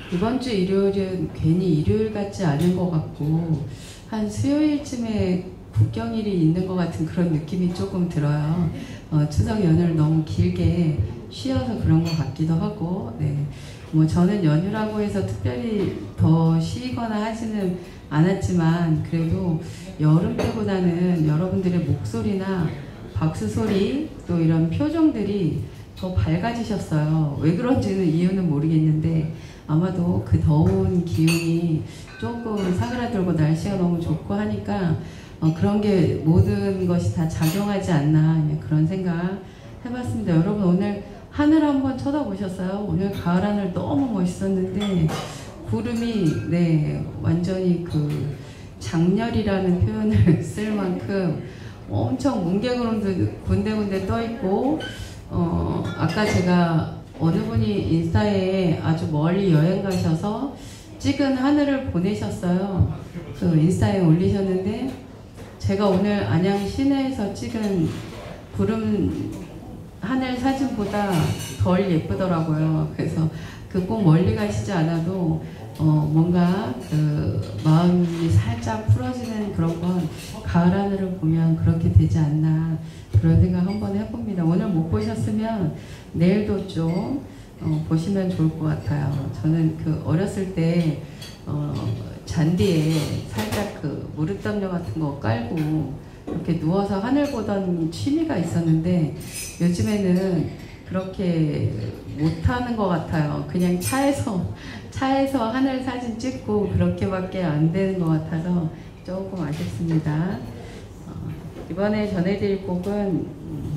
이번 주 일요일은 괜히 일요일 같지 않은 것 같고 한 수요일쯤에 국경일이 있는 것 같은 그런 느낌이 조금 들어요. 추석 연휴를 너무 길게 쉬어서 그런 것 같기도 하고, 네. 뭐 저는 연휴라고 해서 특별히 더 쉬거나 하지는 않았지만 그래도 여름 때보다는 여러분들의 목소리나 박수 소리 또 이런 표정들이 더 밝아지셨어요. 왜 그런지는 이유는 모르겠는데 아마도 그 더운 기운이 조금 사그라들고 날씨가 너무 좋고 하니까 그런 게 모든 것이 다 작용하지 않나 그런 생각 해봤습니다. 여러분 오늘 하늘 한번 쳐다보셨어요? 오늘 가을 하늘 너무 멋있었는데 구름이 네 완전히 그 장렬이라는 표현을 쓸 만큼 엄청 뭉게구름도 군데군데 떠 있고 아까 제가 어느 분이 인스타에 아주 멀리 여행 가셔서 찍은 하늘을 보내셨어요. 그 인스타에 올리셨는데 제가 오늘 안양 시내에서 찍은 구름 하늘 사진보다 덜 예쁘더라고요. 그래서 그 꼭 멀리 가시지 않아도 뭔가 그 마음이 살짝 풀어지는 그런 건 가을 하늘을 보면 그렇게 되지 않나 그런 생각 한번 해봅니다. 오늘 못 보셨으면 내일도 좀 보시면 좋을 것 같아요. 저는 그 어렸을 때 잔디에 살짝 그 무릎담요 같은 거 깔고 이렇게 누워서 하늘 보던 취미가 있었는데 요즘에는 그렇게 못하는 것 같아요. 그냥 차에서 하늘 사진 찍고 그렇게밖에 안 되는 것 같아서 조금 아쉽습니다. 이번에 전해드릴 곡은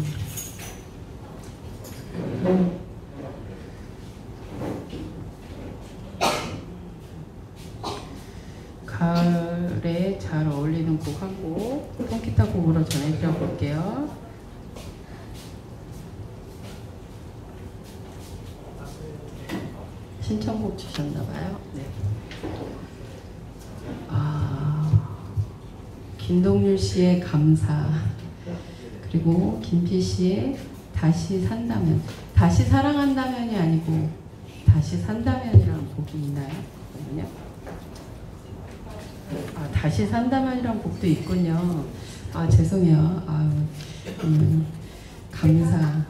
가을에 잘 어울리는 곡 한 곡 통기타 곡으로 전해드려 볼게요. 신청곡 주셨나봐요. 네. 김동률 씨의 감사, 그리고 김필 씨의 다시 산다면, 다시 사랑한다면이 아니고 다시 산다면이라는 곡이 있나요? 그러면요? 다시 산다면이라는 곡도 있군요. 죄송해요. 감사.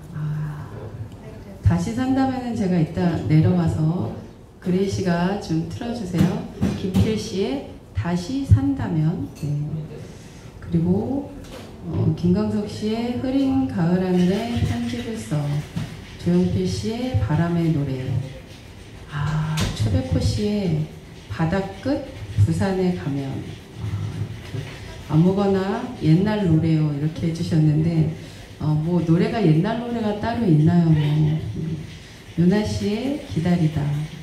다시 산다면은 제가 이따 내려가서 그레이 씨가 좀 틀어주세요. 김필 씨의 다시 산다면. 네. 그리고 김광석 씨의 흐린 가을 하늘에 편지를 써. 조용필 씨의 바람의 노래. 최백호 씨의 바다끝 부산에 가면. 아무거나 옛날 노래요 이렇게 해주셨는데 뭐 노래가 옛날 노래가 따로 있나요? 뭐. 유나 씨의 기다리다.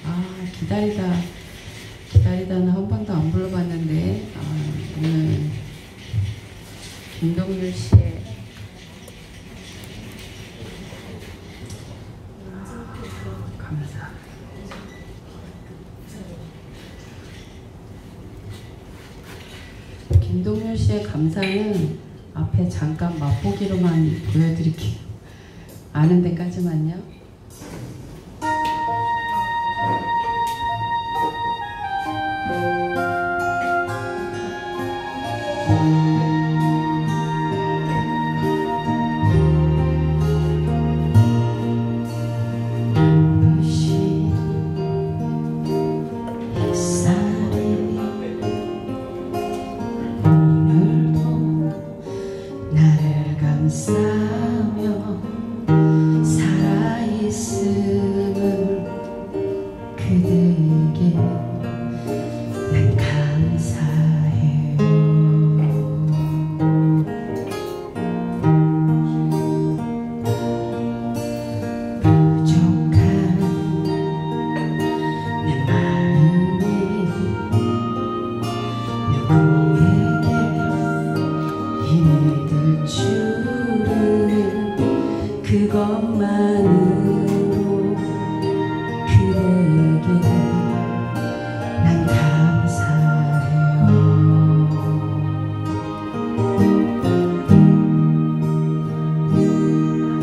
기다리다는 한 번도 안 불러봤는데 오늘 김동률 씨의 감사. 김동률 씨의 감사는 앞에 잠깐 맛보기로만 보여드릴게요. 아는 데까지만요.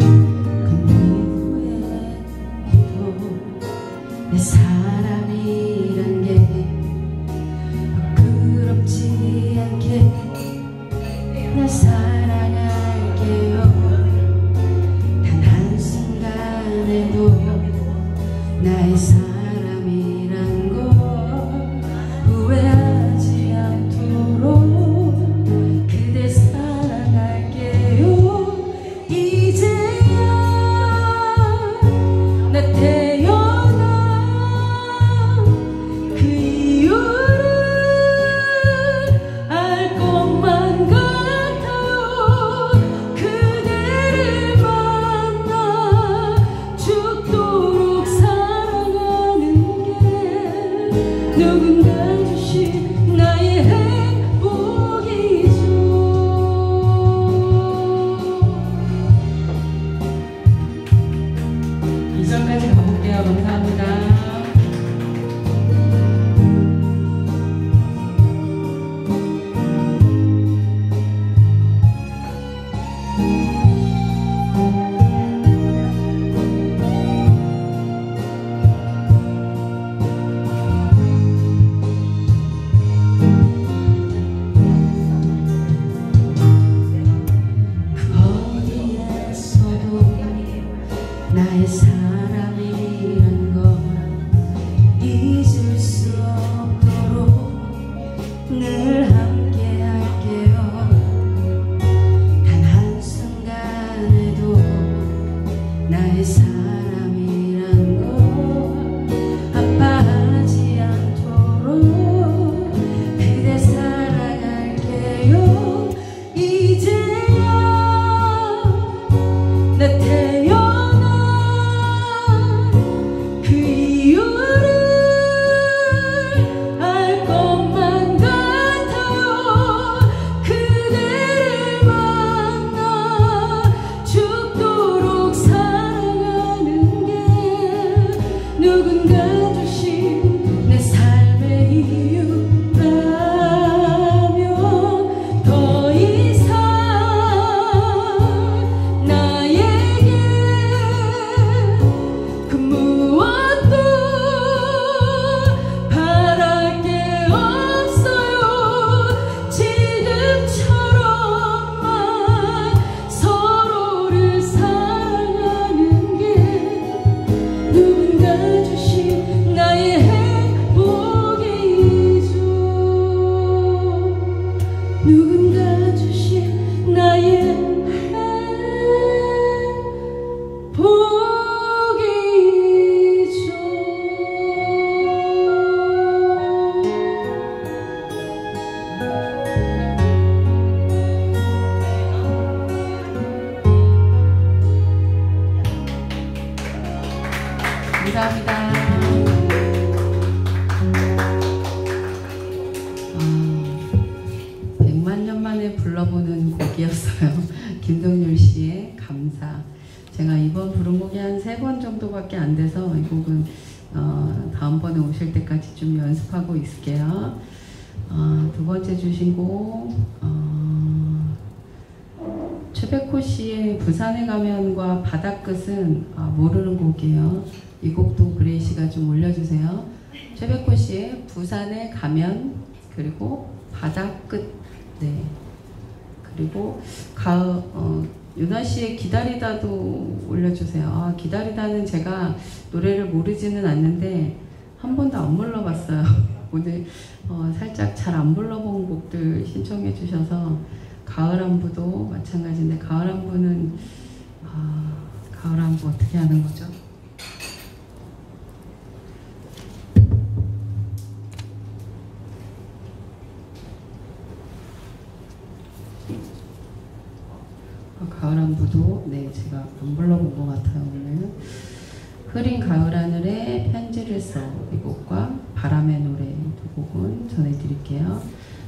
사람이 나의 사람이란 걸 후회하지 않도록 그대 사랑할게요. 이제야 나 태어난 그 이유를 알 것만 같아요. 그대를 만나 죽도록 사랑하는 게 누군가 주신 나의 행복이죠. 이절까지 가볼게요. 감사합니다. 나의 사람이란 걸 잊을 수 없도록 늘 함께 할게요. 단 한순간에도 나의 사람이란 걸 아파하지 않도록 그대 사랑할게요. 이제야 나 누군가 주신 내 삶의 이유라면 더 이상 나에게 그 무엇도 바랄 게 없어요. 지금처럼만 서로를 사랑하는 게 누군가 주신 나의 행복이죠. 누군가 주신 나의 행복이죠. 감사합니다. 100만 년 만에 불러보는 곡이었어요. 김동률 씨의 감사. 제가 이번 부른 곡이 한 3번 정도밖에 안 돼서 이 곡은 다음번에 오실 때까지 좀 연습하고 있을게요. 두 번째 주신 곡 최백호 씨의 부산에 가면과 바다끝은 모르는 곡이에요. 이 곡도 그레이 씨가 좀 올려주세요. 최백호 씨의 부산에 가면, 그리고 바다끝, 네, 그리고 유나 씨의 기다리다도 올려주세요. 기다리다는 제가 노래를 모르지는 않는데 한 번도 안 불러봤어요. 오늘 살짝 잘 안 불러본 곡들 신청해 주셔서, 가을안부도 마찬가지인데, 가을안부는 가을안부 어떻게 하는 거죠? 가을안부도 네, 제가 안 불러본 것 같아요. 오늘 흐린 가을하늘에 편지를 써, 이 곡과 바람의 노래 두 곡은 전해드릴게요.